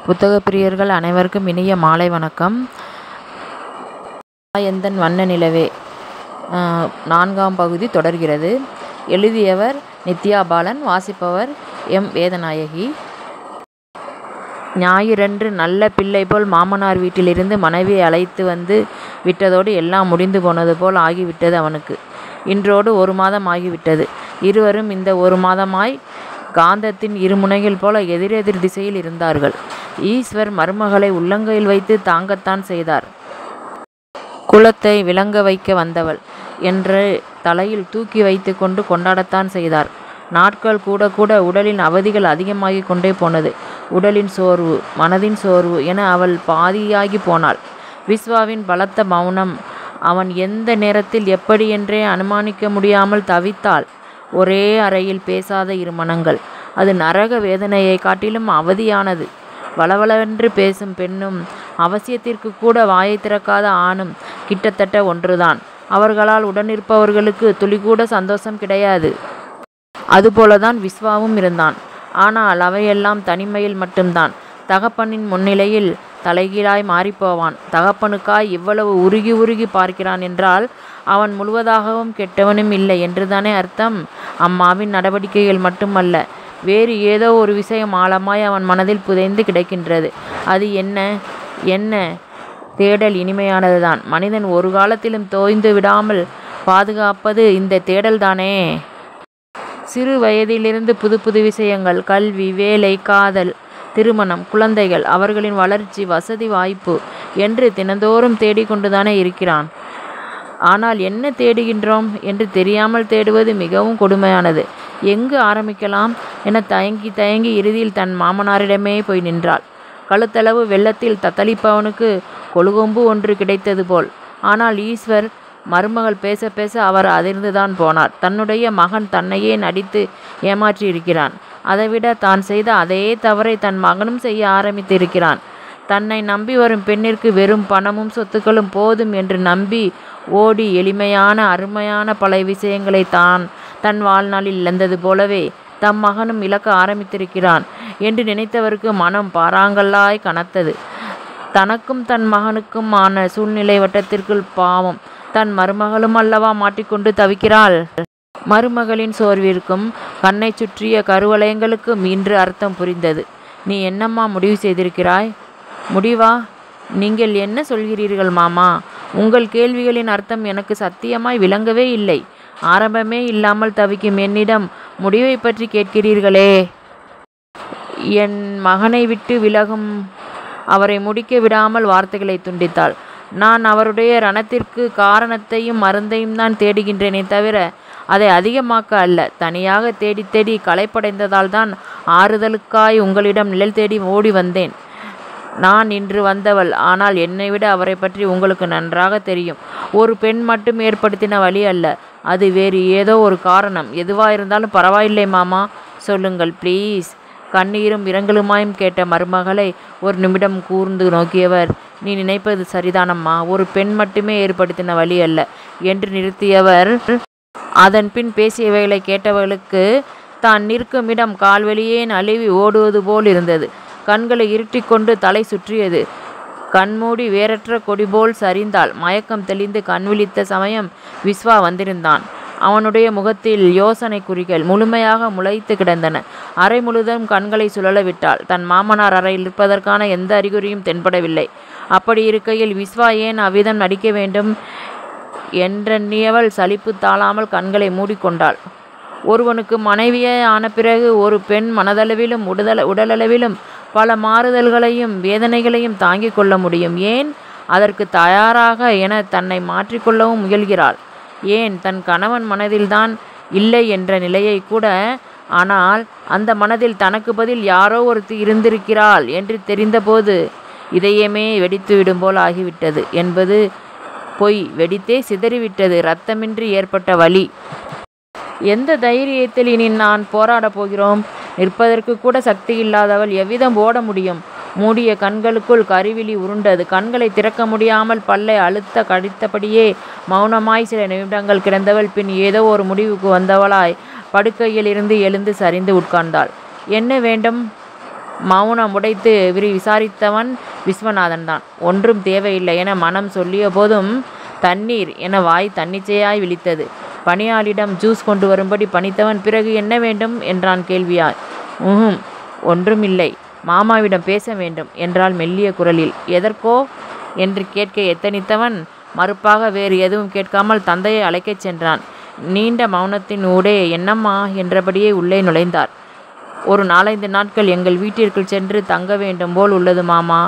புத்தக பிரியர்கள் அனைவருக்கும் இனிய மாலை வணக்கம். எந்தன் வண்ண நிலவே 4ஆம் பகுதி தொடர்கிறது. எழுதியவர் நித்யா பாலன், வாசிப்பவர் எம் வேதநாயகி. ஞாயிறன்று நல்ல பிள்ளை போல் மாமனார் வீட்டிலிருந்து மனைவியை அழைத்து வந்து விட்டதோடு எல்லாம் முடிந்து போனது போல் ஆகிவிட்டது அவனுக்கு. இன்றோடு 1 மாதம் ஆகிவிட்டது. இருவரும் இந்த 1 மாதமாய் காந்தத்தின் இருமுனைகள் போல எதிரெதிர் திசையில் இருந்தார்கள். ஈஸ்வர் மருமகளை உள்ளங்கையில் வைத்து தாங்கத்தான் செய்தார். குலத்தை விளங்க வைக்க வந்தவள் என்று தலையில் தூக்கி வைத்து கொண்டு கொண்டாடத்தான் செய்தார். நாட்கள் கூட கூட உடலின் அவதிகள் அதிகமாகி கொண்டே போனது. உடலின் சோர்வு, மனதின் சோர்வு என அவள் பாதியாகி போனாள். விஸ்வாவின் பலத்த மௌனம், அவன் எந்த நேரத்தில் எப்படி என்றே அனுமானிக்க முடியாமல் தவித்தாள். ஒரே அறையில் பேசாத 2 மனங்கள். அது நரக வேதனையை காட்டிலும் அவதியானது. வளவளவென்று பேசும் பெண்ணும் அவசியத்திற்கு கூட வாயை திறக்காத ஆணும் கிட்டத்தட்ட ஒன்றுதான். அவர்களால் உடனிருப்பவர்களுக்கு துளிகூட சந்தோஷம் கிடையாது. அதுபோலதான் விஸ்வாவும் இருந்தான். ஆனால் அவையெல்லாம் தனிமையில் மட்டும்தான். தகப்பனின் முன்னிலையில் தலைகீழாய் மாறிப்போவான். தகப்பனுக்காய் இவ்வளவு உருகி உருகி பார்க்கிறான் என்றால் அவன் முழுவதாகவும் கெட்டவனும் இல்லை என்றுதானே அர்த்தம். அம்மாவின் நடவடிக்கைகள் மட்டுமல்ல, வேறு ஏதோ ஒரு விஷயம் ஆழமாய் அவன் மனதில் புதைந்து கிடக்கின்றது. அது என்ன? தேடல் இனிமையானதுதான். மனிதன் ஒரு காலத்திலும் தோய்ந்து விடாமல் பாதுகாப்பது இந்த தேடல்தானே. சிறு வயதிலிருந்து புது புது விஷயங்கள், கல்வி, வேலை, காதல், திருமணம், குழந்தைகள், அவர்களின் வளர்ச்சி, வசதி, வாய்ப்பு என்று தினந்தோறும் தேடிக்கொண்டுதானே இருக்கிறான். ஆனால் என்ன தேடுகின்றோம் என்று தெரியாமல் தேடுவது மிகவும் கொடுமையானது. எங்கு ஆரம்பிக்கலாம் என தயங்கி தயங்கி இறுதியில் தன் மாமனாரிடமே போய் நின்றாள். கழுத்தளவு வெள்ளத்தில் தத்தளிப்பவனுக்கு கொழுகொம்பு ஒன்று கிடைத்தது போல். ஆனால் ஈஸ்வர் மருமகள் பேச பேச அவர் அதிர்ந்துதான் போனார். தன்னுடைய மகன் தன்னையே நடித்து ஏமாற்றி இருக்கிறான். அதைவிட தான் செய்த அதே தவறை தன் மகனும் செய்ய ஆரம்பித்து இருக்கிறான். தன்னை நம்பி வரும் பெண்ணிற்கு வெறும் பணமும் சொத்துக்களும் போதும் என்று நம்பி ஓடி எளிமையான அருமையான பல விஷயங்களை தன் வாழ்நாளில் இழந்தது போலவே தம் மகனும் இழக்க ஆரம்பித்திருக்கிறான் என்று நினைத்தவருக்கு மனம் பாறாங்கல்லாய் கனத்தது. தனக்கும் தன் மகனுக்கும் ஆன சூழ்நிலை வட்டத்திற்குள் பாவம் தன் மருமகளும் அல்லவா மாட்டிக்கொண்டு தவிக்கிறாள். மருமகளின் சோர்விற்கும் கண்ணை சுற்றிய கருவலயங்களுக்கும் இன்று அர்த்தம் புரிந்தது. நீ என்னம்மா முடிவு செய்திருக்கிறாய்? முடிவா? நீங்கள் என்ன சொல்கிறீர்கள் மாமா? உங்கள் கேள்விகளின் அர்த்தம் எனக்கு சத்தியமாய் விளங்கவே இல்லை. ஆரம்பமே இல்லாமல் தவிக்கும் என்னிடம் முடிவை பற்றி கேட்கிறீர்களே. என் மகனை விட்டு விலகும் அவரை முடிக்க விடாமல் வார்த்தைகளை துண்டித்தாள். நான் அவருடைய ரணத்திற்கு காரணத்தையும் மருந்தையும் தான் தேடுகின்றேனே தவிர அதை அதிகமாக்க அல்ல. தனியாக தேடி தேடி களைப்படைந்ததால் தான் ஆறுதலுக்காய் உங்களிடம் நிழல் தேடி ஓடி வந்தேன். நான் இன்று வந்தவள். ஆனால் என்னை விட அவரை பற்றி உங்களுக்கு நன்றாக தெரியும். ஒரு பெண் மட்டும் ஏற்படுத்தின வழி அல்ல, அது வேறு ஏதோ ஒரு காரணம். எதுவாயிருந்தாலும் பரவாயில்லை மாமா, சொல்லுங்கள் ப்ளீஸ். கண்ணீரும் இரங்கலுமாயும் கேட்ட மருமகளை ஒரு நிமிடம் கூர்ந்து நோக்கியவர், நீ நினைப்பது சரிதானம்மா, ஒரு பெண் மட்டுமே ஏற்படுத்தின வழி அல்ல என்று நிறுத்தியவர் அதன் பின் பேசியவைகளை கேட்டவர்களுக்கு தான் நிற்கும் இடம் கால்வெளியே நழுவி ஓடுவது போல் இருந்தது. கண்களை இருட்டிக்கொண்டு தலை சுற்றியது. கண்மூடி வேறற்ற கொடி போல் சரிந்தாள். மயக்கம் தெளிந்து கண் விழித்த சமயம் விஸ்வா வந்திருந்தான். அவனுடைய முகத்தில் யோசனை குறிகள் முழுமையாக முளைத்து கிடந்தன. அறை முழுதும் கண்களை சுழல விட்டாள். தன் மாமனார் அறையில் இருப்பதற்கான எந்த அறிகுறியும் தென்படவில்லை. அப்படி இருக்கையில் விஸ்வா ஏன் அவ்விதம் நடிக்க வேண்டும் என்றெண்ணியவள் சலிப்பு தாழாமல் கண்களை மூடிக்கொண்டாள். ஒருவனுக்கு மனைவியே ஆன பிறகு ஒரு பெண் மனதளவிலும் உடலளவிலும் பல மாறுதல்களையும் வேதனைகளையும் தாங்கிக் கொள்ள முடியும். ஏன் அதற்கு தயாராக என தன்னை மாற்றிக்கொள்ளவும் முயல்கிறாள். ஏன் தன் கணவன் மனதில்தான் இல்லை என்ற நிலையை கூட. ஆனால் அந்த மனதில் தனக்கு பதில் யாரோ ஒருத்தி இருந்திருக்கிறாள் என்று தெரிந்தபோது இதயமே வெடித்து விடும் போல் ஆகிவிட்டது என்பது பொய். வெடித்தே சிதறிவிட்டது. இரத்தமின்றி ஏற்பட்ட வலி. எந்த தைரியத்தில் இனி நான் போராடப் போகிறோம்? நிற்பதற்கு கூட சக்தி இல்லாதவள் எவ்விதம் ஓட முடியும்? மூடிய கண்களுக்குள் கருவிழி உருண்டது. கண்களை திறக்க முடியாமல் பல்லை அழுத்த கடித்தபடியே மௌனமாய் சில நிமிடங்கள் கிடந்தவள் பின் ஏதோ ஒரு முடிவுக்கு வந்தவளாய் படுக்கையில் இருந்து எழுந்து சரிந்து உட்கார்ந்தாள். என்ன வேண்டும்? மௌனம் உடைத்து விசாரித்தவன் விஸ்வநாதன் தான். ஒன்றும் தேவையில்லை என மனம் சொல்லிய போதும் தண்ணீர் என வாய் தன்னிச்சையாய் விழித்தது. பணியாளிடம் ஜூஸ் கொண்டு வரும்படி பணித்தவன் பிறகு என்ன வேண்டும் என்றான் கேள்வியாய். ஒன்றும் இல்லை, மாமாவிடம் பேச வேண்டும் என்றாள் மெல்லிய குரலில். எதற்கோ என்று கேட்க எத்தனித்தவன் மறுப்பாக வேறு எதுவும் கேட்காமல் தந்தையை அழைக்கச் சென்றான். நீண்ட மௌனத்தின் ஊடே என்னம்மா என்றபடியே உள்ளே நுழைந்தார். ஒரு 4-5 நாட்கள் எங்கள் வீட்டிற்குள் சென்று தங்க வேண்டும் போல் உள்ளது மாமா.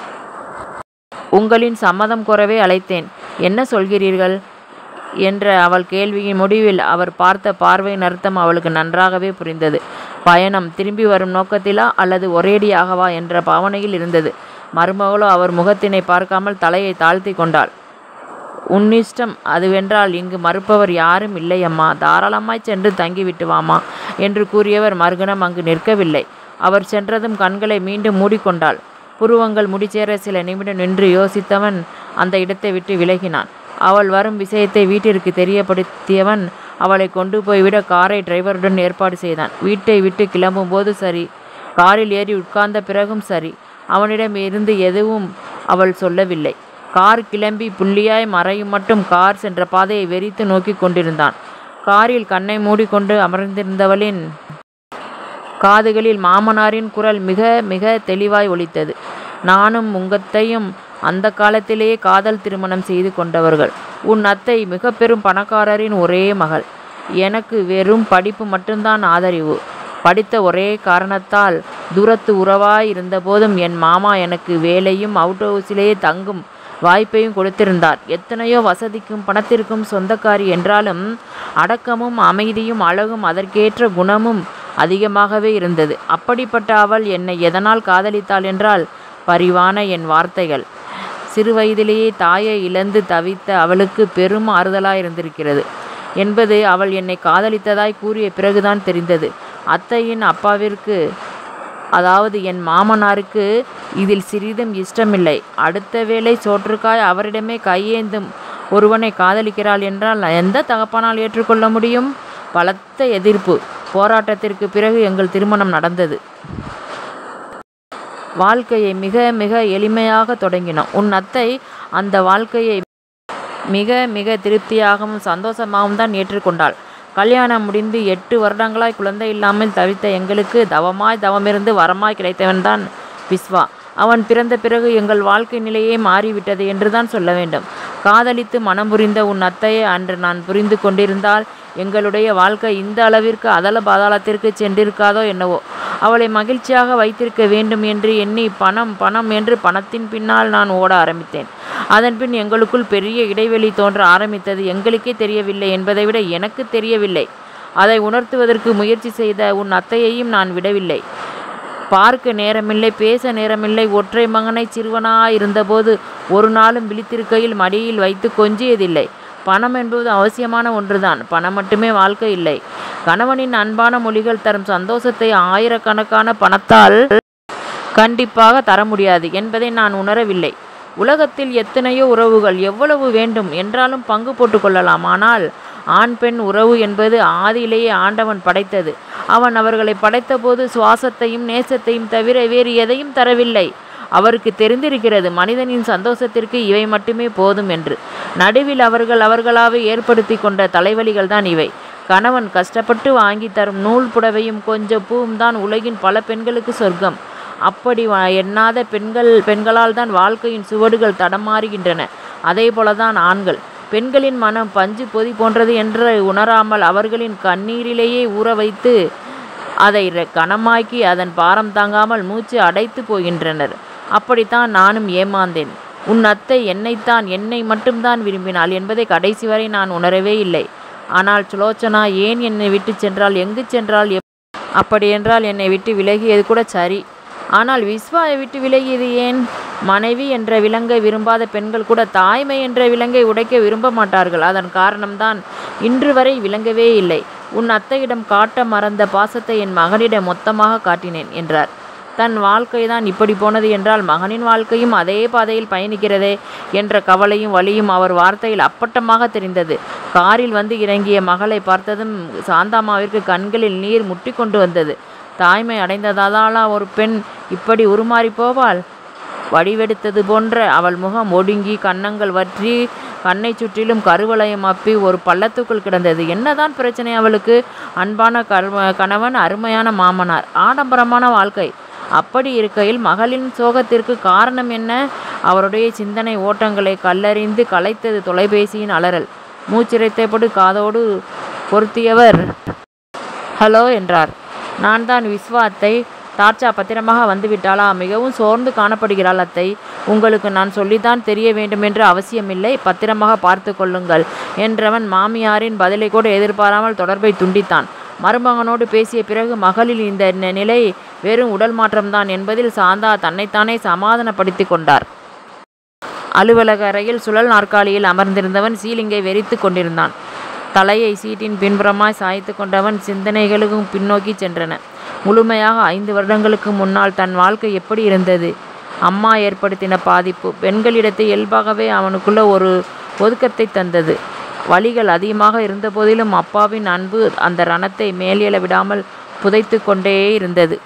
உங்களின் சம்மதம் கோரவே அழைத்தேன். என்ன சொல்கிறீர்கள் என்ற அவள் கேள்வியின் முடிவில் அவர் பார்த்த பார்வையின் அர்த்தம் அவளுக்கு நன்றாகவே புரிந்தது. பயணம் திரும்பி வரும் நோக்கத்திலா அல்லது ஒரேடியாகவா என்ற பாவனையில் இருந்தது. மருமகளோ அவர் முகத்தினை பார்க்காமல் தலையை தாழ்த்தி கொண்டாள். உன்னிஷ்டம், அதுவென்றால் இங்கு மறுப்பவர் யாரும் இல்லை அம்மா. தாராளமாய் சென்று தங்கிவிட்டு வாமா என்று கூறியவர் மறுகணம் அங்கு நிற்கவில்லை. அவர் சென்றதும் கண்களை மீண்டும் மூடிக்கொண்டாள். புருவங்கள் முடிச்சேர சில நிமிடம் நின்று யோசித்தவன் அந்த இடத்தை விட்டு விலகினான். அவள் வரும் விஷயத்தை வீட்டிற்கு தெரியப்படுத்தியவன் அவளை கொண்டு போய்விட காரை டிரைவருடன் ஏற்பாடு செய்தான். வீட்டை விட்டு கிளம்பும் போது சரி, காரில் ஏறி உட்கார்ந்த பிறகும் சரி, அவனிடம் இருந்து எதுவும் அவள் சொல்லவில்லை. கார் கிளம்பி புள்ளியாய் மறையும் மட்டும் கார் சென்ற பாதையை வெறித்து நோக்கி கொண்டிருந்தான். காரில் கண்ணை மூடிக்கொண்டு அமர்ந்திருந்தவளின் காதுகளில் மாமனாரின் குரல் மிக மிக தெளிவாய் ஒலித்தது. நானும் உங்கத்தையும் அந்த காலத்திலேயே காதல் திருமணம் செய்து கொண்டவர்கள். உன் அத்தை மிக பெரும் பணக்காரரின் ஒரே மகள். எனக்கு வெறும் படிப்பு மட்டும்தான் ஆதரவு. படித்த ஒரே காரணத்தால் தூரத்து உறவாய் இருந்தபோதும் என் மாமா எனக்கு வேலையும் அவுட் ஹவுஸிலேயே தங்கும் வாய்ப்பையும் கொடுத்திருந்தார். எத்தனையோ வசதிக்கும் பணத்திற்கும் சொந்தக்காரி என்றாலும் அடக்கமும் அமைதியும் அழகும் அதற்கேற்ற குணமும் அதிகமாகவே இருந்தது. அப்படிப்பட்ட அவள் என்னை எதனால் காதலித்தாள் என்றால் பரிவான என் வார்த்தைகள். சிறுவயதிலேயே தாயை இழந்து தவித்த அவளுக்கு பெரும் ஆறுதலாயிருந்திருக்கிறது என்பது அவள் என்னை காதலித்ததாய் கூறிய பிறகுதான் தெரிந்தது. அத்தையின் அப்பாவிற்கு, அதாவது என் மாமனாருக்கு இதில் சிறிதும் இஷ்டமில்லை. அடுத்த வேளை சோற்றுக்காய் அவரிடமே கையேந்தும் ஒருவனை காதலிக்கிறாள் என்றால் எந்த தகப்பனால் ஏற்றுக்கொள்ள முடியும்? பலத்த எதிர்ப்பு போராட்டத்திற்கு பிறகு எங்கள் திருமணம் நடந்தது. வாழ்க்கையை மிக மிக எளிமையாக தொடங்கினோம். உன் அத்தை அந்த வாழ்க்கையை மிக மிக திருப்தியாகவும் சந்தோஷமாகவும் தான் ஏற்றுக்கொண்டாள். கல்யாணம் முடிந்து 8 வருடங்களாய் குழந்தை இல்லாமல் தவித்த எங்களுக்கு தவமிருந்து வரமாய் கிடைத்தவன்தான் விஸ்வா. அவன் பிறந்த பிறகு எங்கள் வாழ்க்கை நிலையே மாறிவிட்டது என்றுதான் சொல்ல வேண்டும். காதலித்து மனம் புரிந்த உன் அத்தையை அன்று நான் புரிந்து கொண்டிருந்தால் எங்களுடைய வாழ்க்கை இந்த அளவிற்கு அதல பாதாளத்திற்கு சென்றிருக்காதோ என்னவோ. அவளை மகிழ்ச்சியாக வைத்திருக்க வேண்டும் என்று எண்ணி பணம் என்று பணத்தின் பின்னால் நான் ஓட ஆரம்பித்தேன். அதன்பின் எங்களுக்குள் பெரிய இடைவெளி தோன்ற ஆரம்பித்தது. எங்களுக்கே தெரியவில்லை என்பதை விட எனக்கு தெரியவில்லை. அதை உணர்த்துவதற்கு முயற்சி செய்த உன் அத்தையையும் நான் விடவில்லை. பார்க்க நேரமில்லை, பேச நேரமில்லை. ஒற்றை மகனை சிறுவனாயிருந்தபோது ஒரு நாளும் விழித்திருக்கையில் மடியில் வைத்து கொஞ்சியதில்லை. பணம் என்பது அவசியமான ஒன்றுதான். பணம் மட்டுமே வாழ்க்கை இல்லை. கணவனின் அன்பான மொழிகள் தரும் சந்தோஷத்தை ஆயிரக்கணக்கான பணத்தால் கண்டிப்பாக தர முடியாது என்பதை நான் உணரவில்லை. உலகத்தில் எத்தனையோ உறவுகள் எவ்வளவு வேண்டும் என்றாலும் பங்கு போட்டு கொள்ளலாம். ஆனால் ஆண் பெண் உறவு என்பது ஆதியிலேயே ஆண்டவன் படைத்தது. அவன் அவர்களை படைத்த போது சுவாசத்தையும் நேசத்தையும் தவிர வேறு எதையும் தரவில்லை. அவருக்கு தெரிந்திருக்கிறது மனிதனின் சந்தோஷத்திற்கு இவை மட்டுமே போதும் என்று. நடுவில் அவர்களாவே ஏற்படுத்தி கொண்ட தலைவலிகள் தான் இவை. கணவன் கஷ்டப்பட்டு வாங்கி தரும் நூல் புடவையும் கொஞ்சம் பூவும் தான் உலகின் பல பெண்களுக்கு சொர்க்கம். அப்படி எண்ணாத பெண்களால் தான் வாழ்க்கையின் சுவடுகள் தடமாறுகின்றன. அதே போலதான் ஆண்கள். பெண்களின் மனம் பஞ்சு பொதி போன்றது என்று உணராமல் அவர்களின் கண்ணீரிலேயே ஊற வைத்து அதை கனமாக்கி அதன் பாரம் தாங்காமல் மூச்சு அடைத்து போகின்றனர். அப்படித்தான் நானும் ஏமாந்தேன். உன் அத்தை என்னை மட்டும்தான் விரும்பினாள் என்பதை கடைசி வரை நான் உணரவே இல்லை. ஆனால் சுலோச்சனா ஏன் என்னை விட்டு சென்றால், எங்கு சென்றால்? அப்படியென்றால் என்னை விட்டு விலகியது கூட சரி. ஆனால் விஸ்வாவை விட்டு விலகியது ஏன்? மனைவி என்ற விலங்கை விரும்பாத பெண்கள் கூட தாய்மை என்ற விலங்கை உடைக்க விரும்ப மாட்டார்கள். அதன் காரணம்தான் இன்று வரை விளங்கவே இல்லை. உன் அத்தையிடம் காட்ட மறந்த பாசத்தை என் மகனிடம் மொத்தமாக காட்டினேன் என்றார். தன் வாழ்க்கைதான் இப்படி போனது என்றால் மகனின் வாழ்க்கையும் அதே பாதையில் பயணிக்கிறதே என்ற கவலையும் வலியும் அவர் வார்த்தையில் அப்பட்டமாக தெரிந்தது. காரில் வந்து இறங்கிய மகளை பார்த்ததும் சாந்தாமாவிற்கு கண்களில் நீர் முட்டி கொண்டு வந்தது. தாய்மை அடைந்ததாலா ஒரு பெண் இப்படி உருமாறி போவாள்? வடிவெடுத்தது போன்ற அவள் முகம் ஒடுங்கி, கன்னங்கள் வற்றி, கண்ணை சுற்றிலும் கருவளையம் அப்பி ஒரு பள்ளத்துக்குள் கிடந்தது. என்னதான் பிரச்சனை அவளுக்கு? அன்பான கணவன், அருமையான மாமனார், ஆடம்பரமான வாழ்க்கை. அப்படி இருக்கையில் மகளின் சோகத்திற்கு காரணம் என்ன? அவருடைய சிந்தனை ஓட்டங்களை கல்லறிந்து கலைத்தது தொலைபேசியின் அலறல். மூச்சிறைத்தபடி காதோடு பொருத்தியவர் ஹலோ என்றார். நான் தான் விஸ்வா அத்தை. டார்ச்சா பத்திரமாக வந்துவிட்டாளா? மிகவும் சோர்ந்து காணப்படுகிறாள் அத்தை. உங்களுக்கு நான் சொல்லித்தான் தெரிய வேண்டுமென்று அவசியமில்லை. பத்திரமாக பார்த்து கொள்ளுங்கள் என்றவன் மாமியாரின் பதிலை கூட எதிர்பாராமல் தொடர்பை துண்டித்தான். மருமகனோடு பேசிய பிறகு மகளில் இந்த நிலை வெறும் உடல் மாற்றம்தான் என்பதில் சாந்தா தன்னைத்தானே சமாதானப்படுத்தி கொண்டார். அலுவலக அறையில் சுழல் நாற்காலியில் அமர்ந்திருந்தவன் சீலிங்கை வெறித்து கொண்டிருந்தான். தலையை சீட்டின் பின்புறமாய் சாய்த்து கொண்டவன் சிந்தனைகளுக்கும் பின்னோக்கி சென்றன. முழுமையாக 5 வருடங்களுக்கு முன்னால் தன் வாழ்க்கை எப்படி இருந்தது? அம்மா ஏற்படுத்தின பாதிப்பு பெண்களிடத்தை இயல்பாகவே அவனுக்குள்ள ஒரு ஒதுக்கத்தை தந்தது. வலிகள் அதிகமாக இருந்தபோதிலும் அப்பாவின் அன்பு அந்த ரணத்தை மேலேற விடாமல் புதைத்து கொண்டே இருந்தது.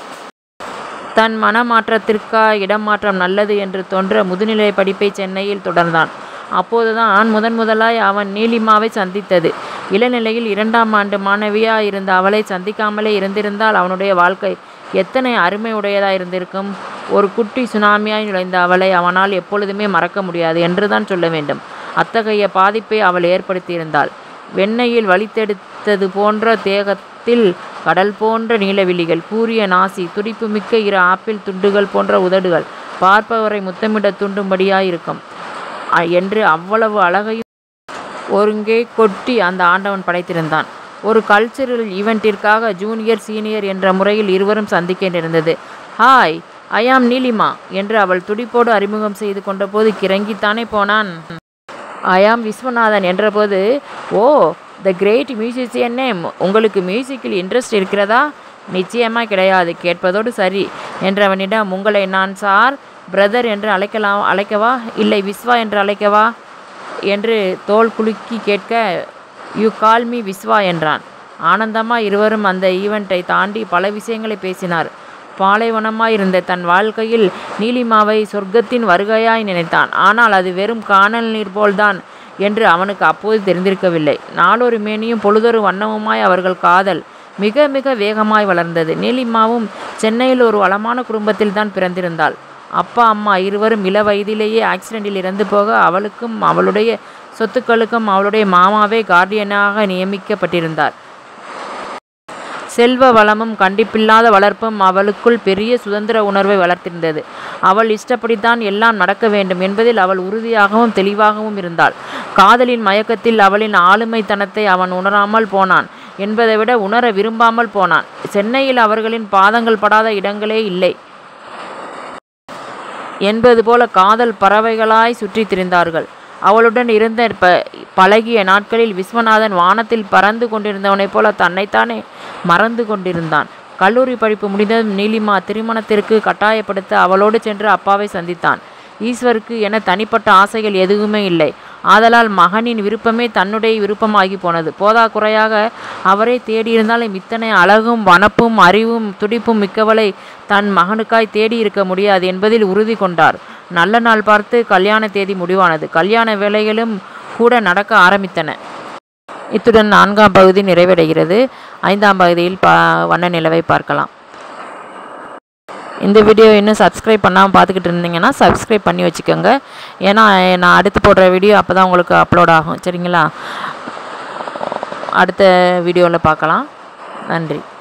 தன் மனமாற்றத்திற்கா இடமாற்றம் நல்லது என்று தோன்ற முதுநிலை படிப்பை சென்னையில் தொடர்ந்தான். அப்போதுதான் முதலாய் அவன் நீலிமாவை சந்தித்தது. இளநிலையில் 2ஆம் ஆண்டு மாணவியாக இருந்த அவளை சந்திக்காமலே இருந்திருந்தால் அவனுடைய வாழ்க்கை எத்தனை அருமையுடையதாக இருந்திருக்கும். ஒரு குட்டி சுனாமியாய் நுழைந்த அவளை அவனால் எப்பொழுதுமே மறக்க முடியாது என்றுதான் சொல்ல வேண்டும். அத்தகைய பாதிப்பை அவள் ஏற்படுத்தியிருந்தாள். வெண்ணையில் வலித்தெடுத்தது போன்ற தேகத்தில் கடல் போன்ற நீலவிழிகள், கூரிய நாசி, துடிப்புமிக்க 2 ஆப்பிள் துண்டுகள் போன்ற உதடுகள், பார்ப்பவரை முத்தமிட தூண்டும்படியாயிருக்கும் என்று அவ்வளவு அழகையும் ஒருங்கே கொட்டி அந்த ஆண்டவன் படைத்திருந்தான். ஒரு கல்ச்சரல் ஈவெண்ட்டிற்காக ஜூனியர் சீனியர் என்ற முறையில் இருவரும் சந்திக்க நேர்ந்தது. ஹாய், ஐ ஆம் நீலிமா என்று அவள் துடிப்போடு அறிமுகம் செய்து கொண்டபோது கிறங்கித்தானே போனான். ஐ ஆம் விஸ்வநாதன் என்றபோது, oh, the great musician name. உங்களுக்கு மியூசிக்கில் இன்ட்ரெஸ்ட் இருக்கிறதா? நிச்சயமாக கிடையாது. கேட்பதோடு சரி என்றவனிடம், உங்களை நான் சார், பிரதர் என்று அழைக்கவா, இல்லை விஸ்வா என்று அழைக்கவா என்று தோல் குலுக்கி கேட்க, யூ கால் மீ விஸ்வா என்றான். ஆனந்தமாக இருவரும் அந்த ஈவெண்ட்டை தாண்டி பல விஷயங்களை பேசினார். பாலைவனமாய் இருந்த தன் வாழ்க்கையில் நீலிமாவை சொர்க்கத்தின் வருகையாய் நினைத்தான். ஆனால் அது வெறும் காணல் நீர் போல்தான் என்று அவனுக்கு அப்போது தெரிந்திருக்கவில்லை. நாளொரு மேனியும் பொழுதொரு வண்ணமுமாய் அவர்கள் காதல் மிக மிக வேகமாய் வளர்ந்தது. நீலிமாவும் சென்னையில் ஒரு வளமான குடும்பத்தில் தான் பிறந்திருந்தாள். அப்பா அம்மா இருவரும் இள வயதிலேயே ஆக்சிடென்ட்டில் இறந்து போக அவளுக்கும் அவளுடைய சொத்துக்களுக்கும் அவளுடைய மாமாவே கார்டியனாக நியமிக்கப்பட்டிருந்தார். செல்வ வளமும் கண்டிப்பில்லாத வளர்ப்பும் அவளுக்குள் பெரிய சுதந்திர உணர்வை வளர்த்திருந்தது. அவள் இஷ்டப்படித்தான் எல்லாம் நடக்க வேண்டும் என்பதில் அவள் உறுதியாகவும் தெளிவாகவும் இருந்தாள். காதலின் மயக்கத்தில் அவளின் ஆளுமைத்தனத்தை அவன் உணராமல் போனான் என்பதை விட உணர விரும்பாமல் போனான். சென்னையில் அவர்களின் பாதங்கள் படாத இடங்களே இல்லை என்பது போல காதல் பறவைகளாய் சுற்றி திரிந்தார்கள். அவளுடன் இருந்த பழகிய நாட்களில் விஸ்வநாதன் வானத்தில் பறந்து கொண்டிருந்தவனைப் போல தன்னைத்தானே மறந்து கொண்டிருந்தான். கல்லூரி படிப்பு முடிந்ததும் நீலிமா திருமணத்திற்கு கட்டாயப்படுத்த அவளோடு சென்று அப்பாவை சந்தித்தான். ஈஸ்வருக்கு என தனிப்பட்ட ஆசைகள் எதுவுமே இல்லை. ஆதலால் மகனின் விருப்பமே தன்னுடைய விருப்பமாகி போனது. போதாக்குறையாக அவரை தேடியிருந்தாலும் இத்தனை அழகும் வனப்பும் அறிவும் துடிப்பும் மிக்கவளை தன் மகனுக்காய் தேடி இருக்க முடியாது என்பதில் உறுதி கொண்டார். நல்ல நாள் பார்த்து கல்யாண தேதி முடிவானது. கல்யாண வேலைகளும் கூட நடக்க ஆரம்பித்தன. இத்துடன் 4ஆம் பகுதி நிறைவடைகிறது. 5ஆம் பகுதியில் வண்ண நிலவை பார்க்கலாம். இந்த வீடியோ இன்னும் சப்ஸ்கிரைப் பண்ணாமல் பார்த்துக்கிட்டு இருந்தீங்கன்னா சப்ஸ்கிரைப் பண்ணி வச்சுக்கோங்க. ஏன்னா நான் அடுத்து போடுற வீடியோ அப்போ தான் உங்களுக்கு அப்லோட் ஆகும். சரிங்களா? அடுத்த வீடியோவில் பார்க்கலாம். நன்றி.